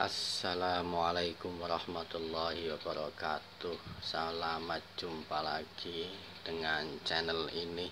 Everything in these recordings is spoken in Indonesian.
Assalamualaikum warahmatullahi wabarakatuh. Selamat jumpa lagi dengan channel ini.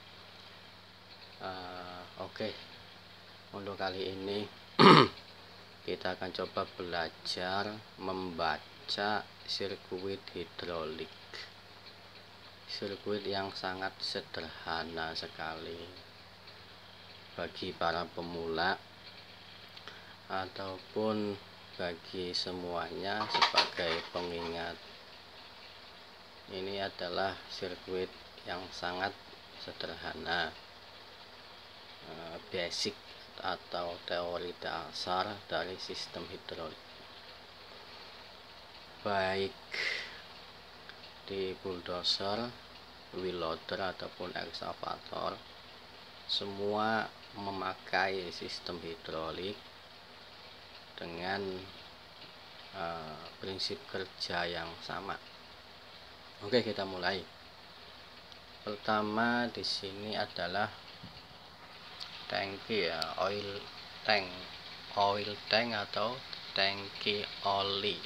Oke, untuk kali ini kita akan coba belajar membaca sirkuit hidrolik. Sirkuit yang sangat sederhana sekali bagi para pemula ataupun bagi semuanya sebagai pengingat. Ini adalah sirkuit yang sangat sederhana, basic atau teori dasar dari sistem hidrolik, baik di bulldozer, wheel loader ataupun ekskavator. Semua memakai sistem hidrolik dengan prinsip kerja yang sama. Oke, kita mulai. Pertama di sini adalah tangki ya, oil tank atau tangki oli.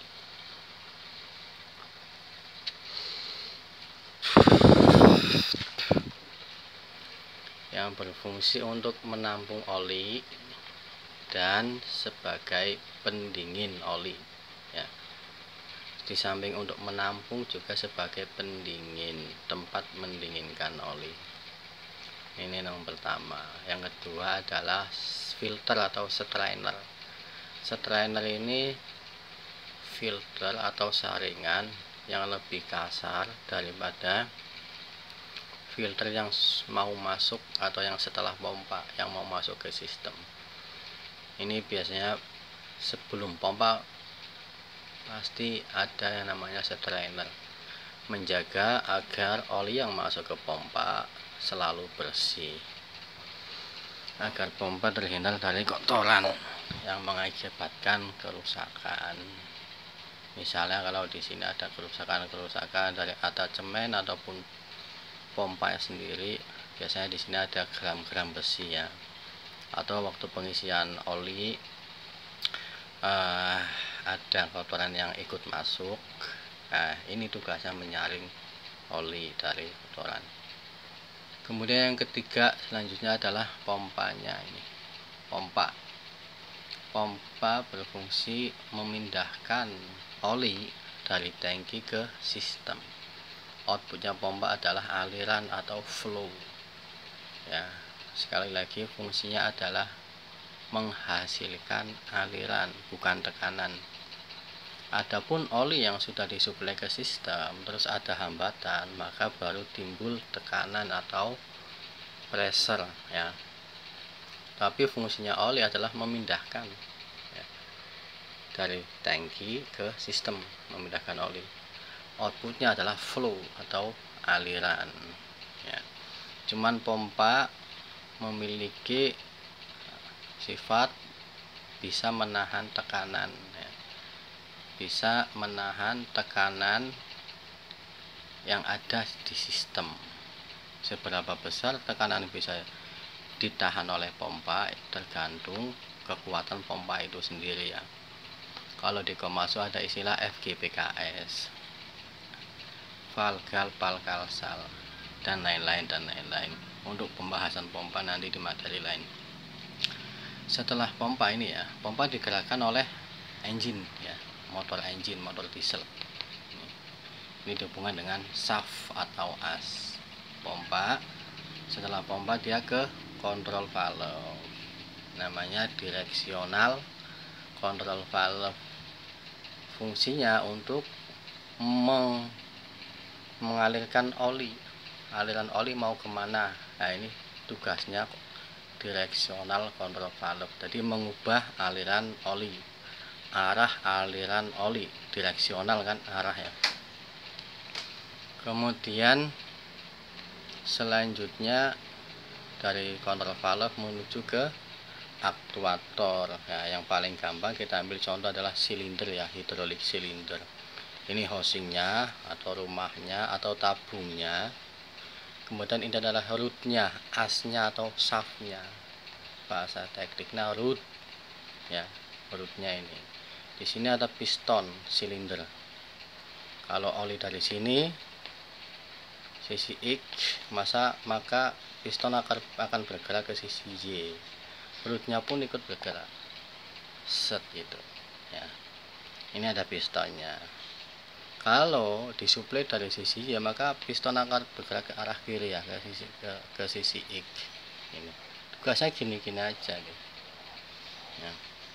Yang berfungsi untuk menampung oli dan sebagai pendingin oli ya. Di samping untuk menampung juga sebagai pendingin, tempat mendinginkan oli. Ini yang pertama. Yang kedua adalah filter atau strainer. Strainer ini filter atau saringan yang lebih kasar daripada filter yang mau masuk atau yang setelah pompa yang mau masuk ke sistem. Ini biasanya sebelum pompa pasti ada yang namanya strainer, menjaga agar oli yang masuk ke pompa selalu bersih, agar pompa terhindar dari kotoran yang mengakibatkan kerusakan. Misalnya kalau di sini ada kerusakan dari atasemen ataupun pompa sendiri, biasanya di sini ada gram-gram besi ya. Atau waktu pengisian oli ada kotoran yang ikut masuk. Nah, ini tugasnya menyaring oli dari kotoran. Kemudian yang ketiga selanjutnya adalah pompanya. Ini pompa berfungsi memindahkan oli dari tangki ke sistem. Outputnya pompa adalah aliran atau flow ya. Sekali lagi, fungsinya adalah menghasilkan aliran, bukan tekanan. Adapun oli yang sudah disuplai ke sistem terus ada hambatan, maka baru timbul tekanan atau pressure ya. Tapi fungsinya oli adalah memindahkan ya, dari tangki ke sistem, memindahkan oli. Outputnya adalah flow atau aliran ya. Cuman pompa memiliki sifat bisa menahan tekanan ya. Bisa menahan tekanan yang ada di sistem. Seberapa besar tekanan bisa ditahan oleh pompa tergantung kekuatan pompa itu sendiri ya. Kalau di Komatsu ada istilah FGPKS, Valgal Palkalsal, dan lain-lain. Untuk pembahasan pompa nanti di materi lain. Setelah pompa ini ya, pompa digerakkan oleh engine ya, motor diesel. Ini dihubungkan dengan shaft atau as. Pompa, setelah pompa dia ke kontrol valve, namanya direksional kontrol valve. Fungsinya untuk mengalirkan oli. Aliran oli mau kemana? Nah, ini tugasnya direksional kontrol valve. Jadi mengubah aliran oli, arah aliran oli, direksional kan arahnya. Kemudian selanjutnya dari kontrol valve menuju ke aktuator. Nah, yang paling gampang kita ambil contoh adalah silinder ya, hidrolik silinder. Ini housingnya atau rumahnya atau tabungnya. Kemudian ini adalah rootnya, asnya atau shaftnya, bahasa tekniknya root ya, rootnya ini. di sini ada piston silinder. Kalau oli dari sini sisi X, maka piston akan bergerak ke sisi Y. Perutnya pun ikut bergerak. Set gitu. Ya. Ini ada pistonnya. Kalau disuplai dari sisi Y, maka piston akan bergerak ke arah kiri ya, ke sisi X. Ini. Tugasnya gini-gini aja gitu. Ya.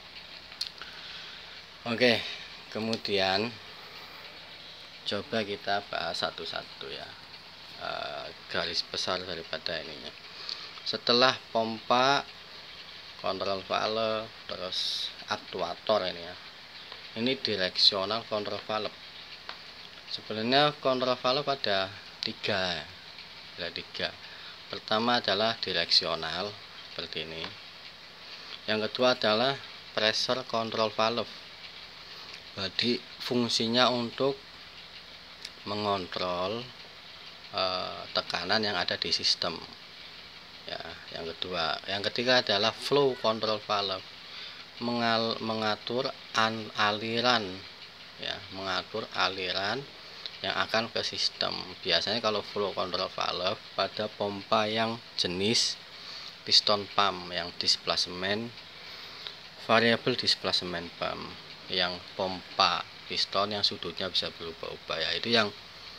Oke, kemudian coba kita bahas satu-satu ya, garis besar daripada ininya. Setelah pompa, kontrol valve, terus aktuator ini ya, ini direksional kontrol valve. Sebenarnya kontrol valve ada tiga. Pertama adalah direksional seperti ini. Yang kedua adalah pressure control valve. Jadi fungsinya untuk mengontrol tekanan yang ada di sistem. Ya, yang kedua, yang ketiga adalah flow control valve, mengatur aliran, ya, mengatur aliran yang akan ke sistem. Biasanya kalau flow control valve pada pompa yang jenis piston pump yang displacement variable displacement pump, yang pompa piston yang sudutnya bisa berubah-ubah, ya, itu yang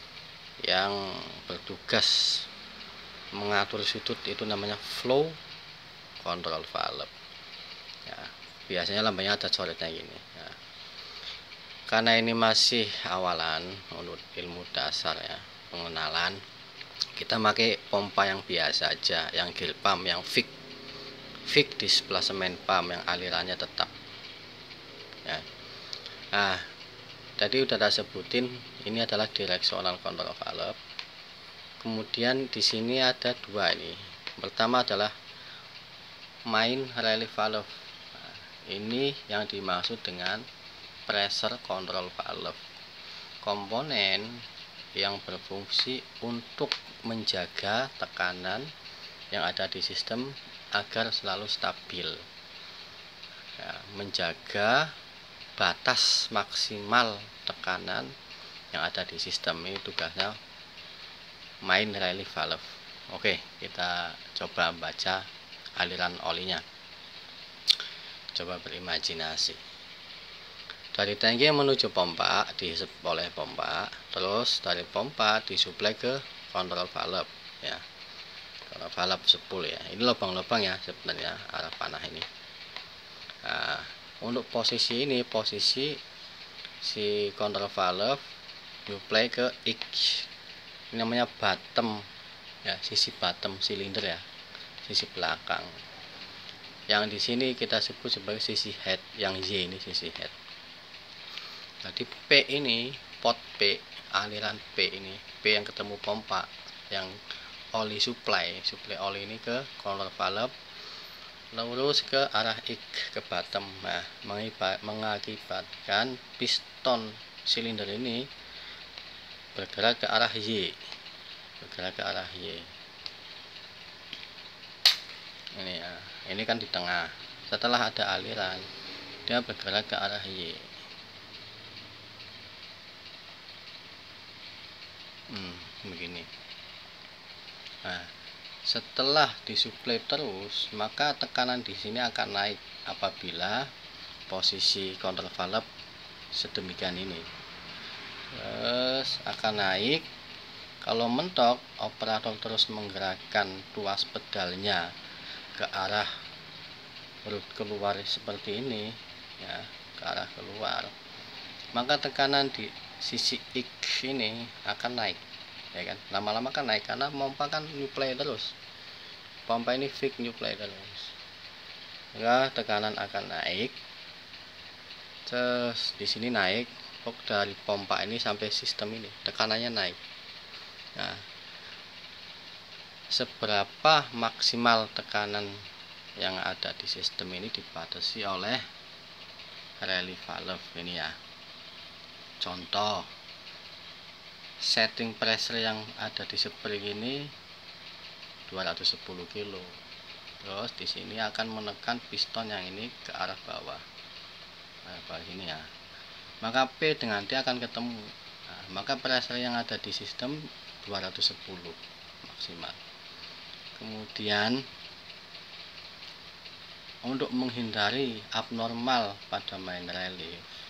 bertugas mengatur sudut, itu namanya flow control valve. Ya, biasanya lambangnya ada coretnya gini. Ya. Karena ini masih awalan menurut ilmu dasar ya, pengenalan, kita pakai pompa yang biasa aja, yang gear pump, yang fixed displacement pump, yang alirannya tetap. Ya. Nah, tadi udah tak sebutin, ini adalah directional control valve. Kemudian di sini ada dua ini. Pertama adalah main relief valve. Nah, ini yang dimaksud dengan pressure control valve. Komponen yang berfungsi untuk menjaga tekanan yang ada di sistem agar selalu stabil. Ya, menjaga batas maksimal tekanan yang ada di sistem, ini tugasnya main relief valve. Oke, kita coba baca aliran olinya. Coba berimajinasi. Dari tangki menuju pompa dihisap oleh pompa, terus dari pompa disuplai ke kontrol valve ya. Kontrol valve sepul ya. Ini lubang-lubang ya sebenarnya arah panah ini. Nah, untuk posisi ini, posisi si kontrol valve supply ke X. Ini namanya bottom ya, sisi bottom silinder ya, sisi belakang. Yang di sini kita sebut sebagai sisi head, yang Y ini sisi head. Jadi P ini, pot P, aliran P ini, P yang ketemu pompa, yang oli supply oli ini ke kontrol valve, lurus ke arah X, ke bottom. Nah, mengakibatkan piston silinder ini bergerak ke arah Y, ini ya, ini kan di tengah. Setelah ada aliran, dia bergerak ke arah Y. Begini. Nah, setelah disuplai terus, maka tekanan di sini akan naik apabila posisi kontrol valve sedemikian ini. Terus akan naik. Kalau mentok, operator terus menggerakkan tuas pedalnya ke arah perut keluar seperti ini ya, ke arah keluar, maka tekanan di sisi X ini akan naik ya kan, lama-lama kan naik karena pompa kan nyuplai terus, pompa ini fix nyuplai terus, maka tekanan akan naik. Terus di sini naik dari pompa ini sampai sistem ini tekanannya naik. Nah, seberapa maksimal tekanan yang ada di sistem ini dibatasi oleh relief valve ini ya. Contoh, setting pressure yang ada di spring ini 210 kilo. Terus di sini akan menekan piston yang ini ke arah bawah. Nah, bawah ini ya. maka P dengan T akan ketemu. Nah, maka pressure yang ada di sistem 210 maksimal. Kemudian untuk menghindari abnormal pada main relief,